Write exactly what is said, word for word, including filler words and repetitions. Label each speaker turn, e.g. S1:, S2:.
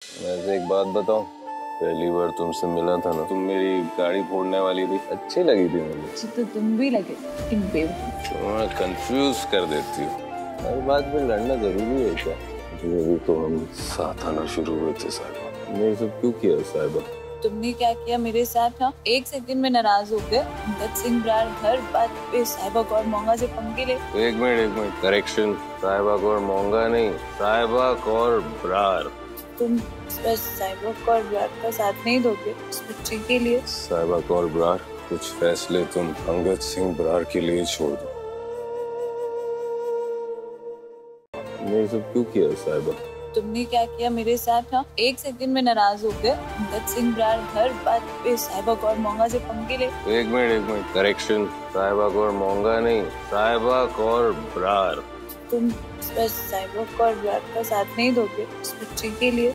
S1: वैसे एक बात बताऊं, पहली बार तुमसे मिला था ना, तुम मेरी गाड़ी फोड़ने वाली थी, अच्छी लगी थी मुझे।
S2: अच्छी तो तुम भी लगे, लेकिन बेवकूफ।
S1: तुम्हें कंफ्यूज कर देती हो। हर बात में लड़ना जरूरी है क्या? अभी तो हम साथ आना शुरू हुए थे साहिबा। तुमने ये सब क्यों किया साहिबा?
S2: तुमने क्या किया मेरे साथ? हाँ, एक सेकंड में नाराज हो गए। अंगद सिंह ब्रार हर बात पे साहिबा गौर मोंगा से पंगे ले।
S1: एक मिनट एक मिनट करेक्शन, साहिबा कौर मोंगा नहीं, साहिबा कौर ब्रार।
S2: तुम बस साहिबा गौर ब्रार का साथ नहीं दोगे उस बच्चे के लिए?
S1: साहिबा कौर ब्रार, कुछ फैसले तुम अंगद सिंह ब्रार के लिए छोड़ दो। तुमने ये सब क्यों किया साहिबा?
S2: तुमने क्या किया मेरे साथ? हाँ, एक सेकंड में नाराज हो गए। अंगद सिंह ब्रार हर बात पे साहिबा गौर मोंगा से पंगे ले।
S1: एक मिनट एक मिनट करेक्शन, साहिबा कौर मोंगा नहीं, साहिबा कौर ब्रार।
S2: तुम बस साहिबा गौर ब्रार का साथ नहीं दोगे उस बच्चे के लिए?